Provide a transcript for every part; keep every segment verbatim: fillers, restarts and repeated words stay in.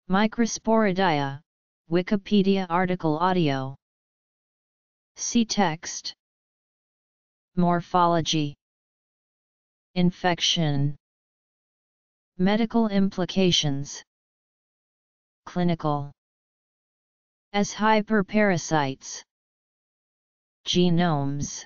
Microsporidia, Wikipedia article audio. See text. Morphology. Infection. Medical implications. Clinical. As hyperparasites. Genomes.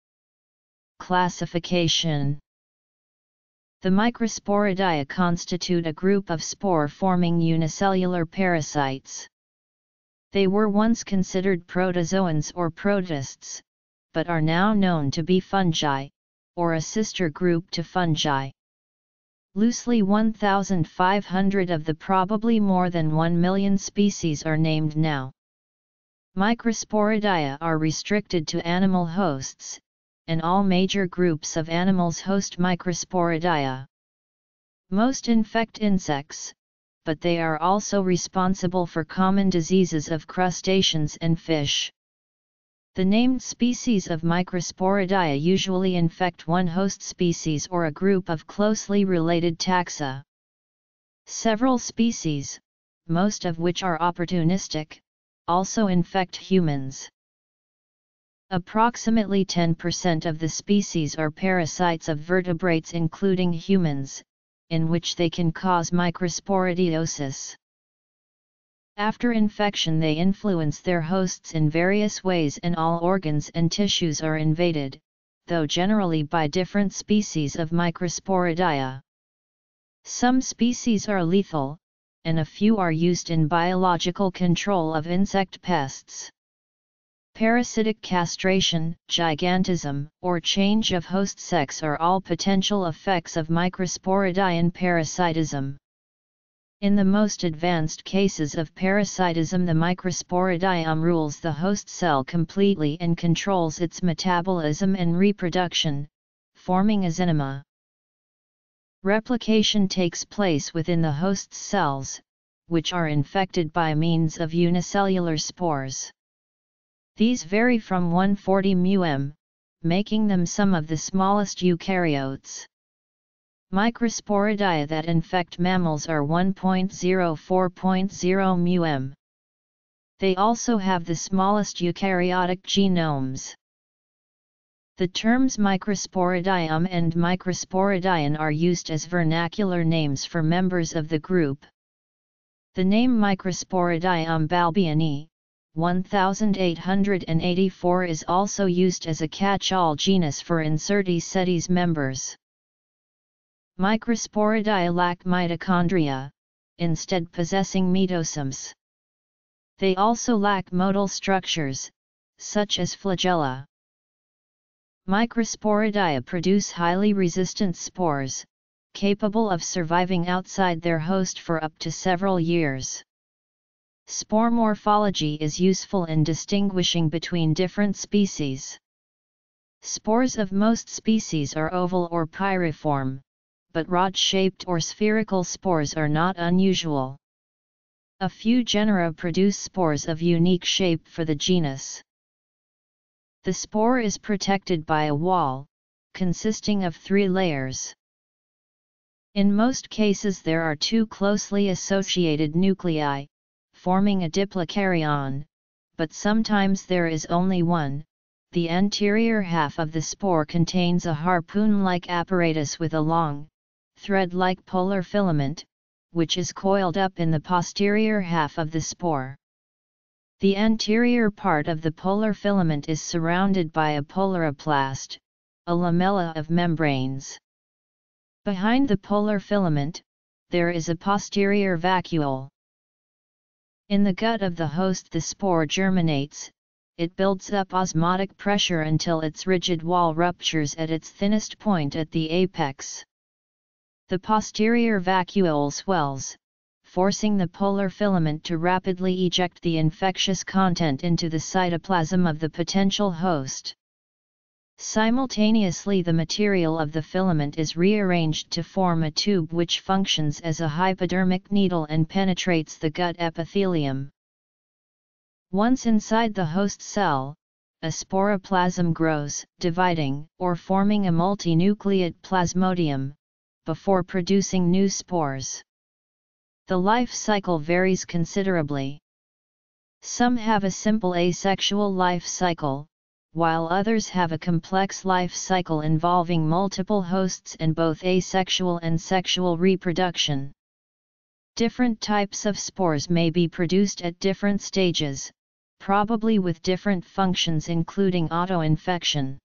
Classification. The Microsporidia constitute a group of spore-forming unicellular parasites. They were once considered protozoans or protists, but are now known to be fungi, or a sister group to fungi. Loosely one thousand five hundred of the probably more than one million species are named now. Microsporidia are restricted to animal hosts, and all major groups of animals host Microsporidia. Most infect insects, but they are also responsible for common diseases of crustaceans and fish. The named species of Microsporidia usually infect one host species or a group of closely related taxa. Several species, most of which are opportunistic, also infect humans. Approximately ten percent of the species are parasites of vertebrates including humans, in which they can cause microsporidiosis. After infection they influence their hosts in various ways and all organs and tissues are invaded, though generally by different species of Microsporidia. Some species are lethal, and a few are used in biological control of insect pests. Parasitic castration, gigantism, or change of host sex are all potential effects of Microsporidian parasitism. In the most advanced cases of parasitism, the Microsporidium rules the host cell completely and controls its metabolism and reproduction, forming a zenoma. Replication takes place within the host's cells, which are infected by means of unicellular spores. These vary from one hundred forty μm, making them some of the smallest eukaryotes. Microsporidia that infect mammals are one point zero to four point zero μm. They also have the smallest eukaryotic genomes. The terms Microsporidium and Microsporidian are used as vernacular names for members of the group. The name Microsporidium balbiani, eighteen eighty-four is also used as a catch-all genus for Incertae sedes members. Microsporidia lack mitochondria, instead possessing mitosomes. They also lack motile structures, such as flagella. Microsporidia produce highly resistant spores, capable of surviving outside their host for up to several years. Spore morphology is useful in distinguishing between different species. Spores of most species are oval or pyriform, but rod-shaped or spherical spores are not unusual. A few genera produce spores of unique shape for the genus. The spore is protected by a wall, consisting of three layers. In most cases there are two closely associated nuclei, forming a diplocaryon, but sometimes there is only one. The anterior half of the spore contains a harpoon-like apparatus with a long, thread-like polar filament, which is coiled up in the posterior half of the spore. The anterior part of the polar filament is surrounded by a polariplast, a lamella of membranes. Behind the polar filament, there is a posterior vacuole. In the gut of the host the spore germinates, it builds up osmotic pressure until its rigid wall ruptures at its thinnest point at the apex. The posterior vacuole swells, forcing the polar filament to rapidly eject the infectious content into the cytoplasm of the potential host. Simultaneously the material of the filament is rearranged to form a tube which functions as a hypodermic needle and penetrates the gut epithelium. Once inside the host cell, a sporoplasm grows, dividing, or forming a multinucleate plasmodium, before producing new spores. The life cycle varies considerably. Some have a simple asexual life cycle, while others have a complex life cycle involving multiple hosts and both asexual and sexual reproduction. Different types of spores may be produced at different stages, probably with different functions including autoinfection.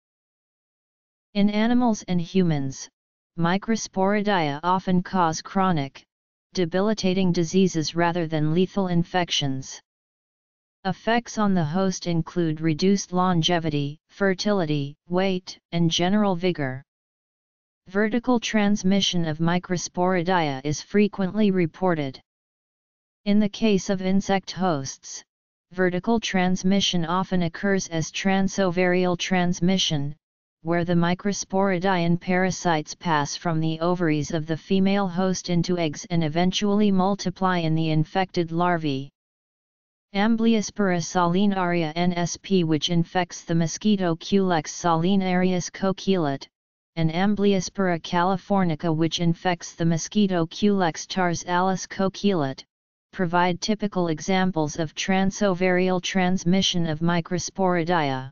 In animals and humans, microsporidia often cause chronic, debilitating diseases rather than lethal infections. Effects on the host include reduced longevity, fertility, weight, and general vigor. Vertical transmission of microsporidia is frequently reported. In the case of insect hosts, vertical transmission often occurs as transovarial transmission, where the microsporidian parasites pass from the ovaries of the female host into eggs and eventually multiply in the infected larvae. Amblyospora salinaria N S P, which infects the mosquito Culex salinarius coquelet, and Amblyospora californica, which infects the mosquito Culex tarsalis coquelet, provide typical examples of transovarial transmission of microsporidia.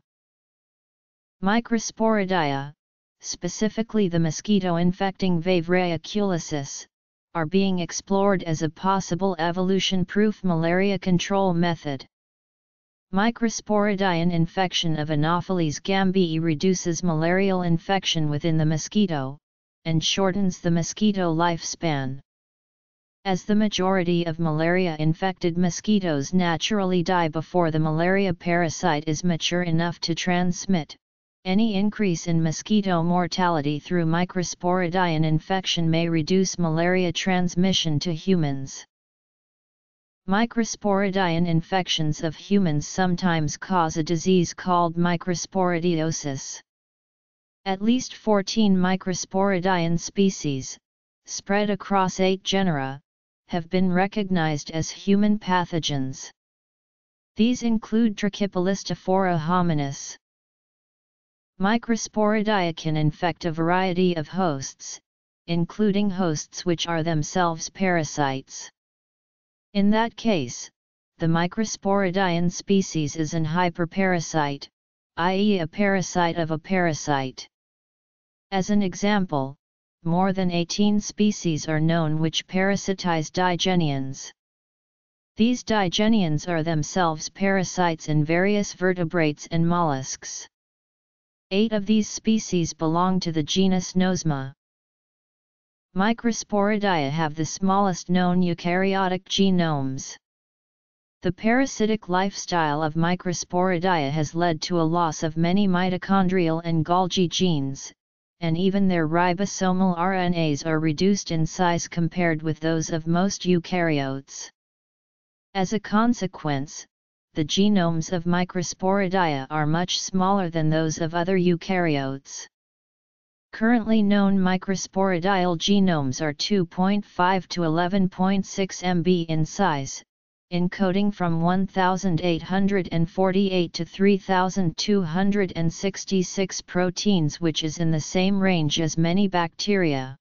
Microsporidia, specifically the mosquito-infecting Vevreya culicis, are being explored as a possible evolution-proof malaria control method. Microsporidian infection of Anopheles gambii reduces malarial infection within the mosquito, and shortens the mosquito lifespan. As the majority of malaria-infected mosquitoes naturally die before the malaria parasite is mature enough to transmit, any increase in mosquito mortality through microsporidian infection may reduce malaria transmission to humans. Microsporidian infections of humans sometimes cause a disease called microsporidiosis. At least fourteen microsporidian species, spread across eight genera, have been recognized as human pathogens. These include Trachypellistophora hominis. Microsporidia can infect a variety of hosts, including hosts which are themselves parasites. In that case, the microsporidian species is an hyperparasite, that is a parasite of a parasite. As an example, more than eighteen species are known which parasitize digenians. These digenians are themselves parasites in various vertebrates and mollusks. Eight of these species belong to the genus Nosma. Microsporidia have the smallest known eukaryotic genomes. The parasitic lifestyle of microsporidia has led to a loss of many mitochondrial and Golgi genes, and even their ribosomal R N As are reduced in size compared with those of most eukaryotes. As a consequence, the genomes of microsporidia are much smaller than those of other eukaryotes. Currently known microsporidial genomes are two point five to eleven point six megabytes in size, encoding from one thousand eight hundred forty-eight to three thousand two hundred sixty-six proteins, which is in the same range as many bacteria.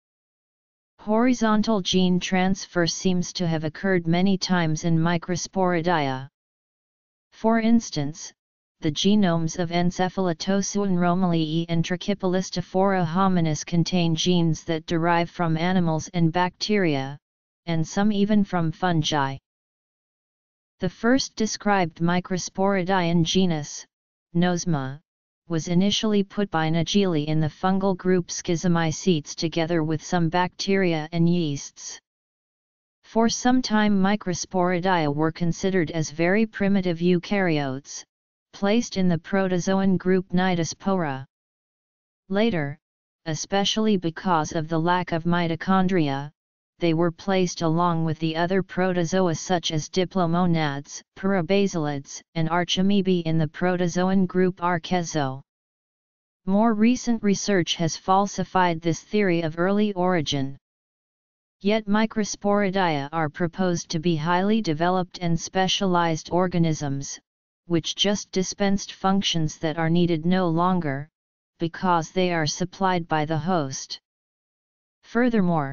Horizontal gene transfer seems to have occurred many times in microsporidia. For instance, the genomes of Encephalitosuin romelii and Trachypellistophora hominis contain genes that derive from animals and bacteria, and some even from fungi. The first described microsporidian genus, Nosma, was initially put by Nageli in the fungal group Schizomycetes together with some bacteria and yeasts. For some time microsporidia were considered as very primitive eukaryotes, placed in the protozoan group Cnidospora. Later, especially because of the lack of mitochondria, they were placed along with the other protozoa such as diplomonads, parabasalids, and archamoebae in the protozoan group Archezo. More recent research has falsified this theory of early origin. Yet microsporidia are proposed to be highly developed and specialized organisms, which just dispensed functions that are needed no longer, because they are supplied by the host. Furthermore,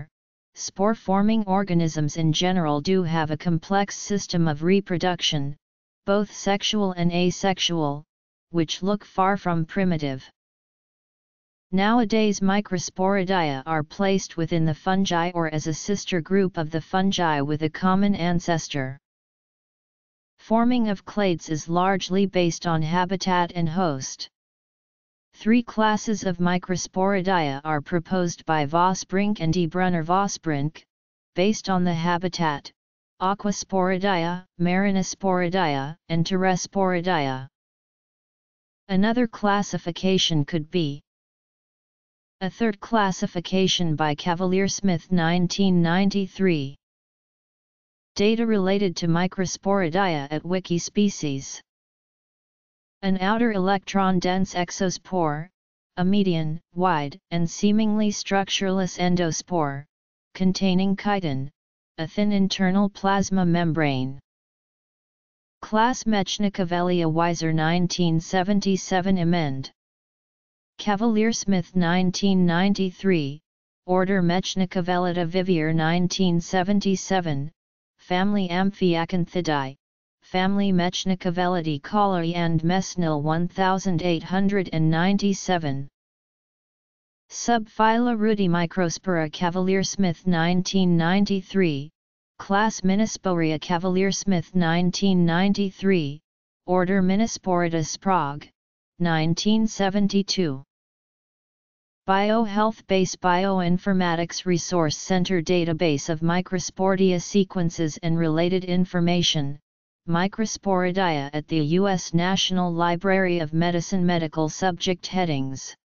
spore-forming organisms in general do have a complex system of reproduction, both sexual and asexual, which look far from primitive. Nowadays Microsporidia are placed within the fungi or as a sister group of the fungi with a common ancestor. Forming of clades is largely based on habitat and host. Three classes of Microsporidia are proposed by Vosbrink and E. Brunner-Vosbrink, based on the habitat: Aquasporidia, Marinosporidia, and Terresporidia. Another classification could be a third classification by Cavalier-Smith nineteen ninety-three. Data related to Microsporidia at Wikispecies. An outer electron-dense exospore, a median, wide, and seemingly structureless endospore, containing chitin, a thin internal plasma membrane. Class Mechnicavellia Weiser nineteen seventy-seven Emend. Cavalier-Smith nineteen ninety-three, Order Mechnicavellida Vivier nineteen seventy-seven, Family Amphiacanthidae, Family Mechnicavellidae Colli and Mesnil eighteen ninety-seven. Subphyla Rudimicrospora Cavalier-Smith nineteen ninety-three, Class Minisporia Cavalier-Smith nineteen ninety-three, Order Minisporida Sprague, nineteen seventy-two. BioHealth Base Bioinformatics Resource Center Database of Microsporidia Sequences and Related Information, Microsporidia at the U S National Library of Medicine. Medical subject headings.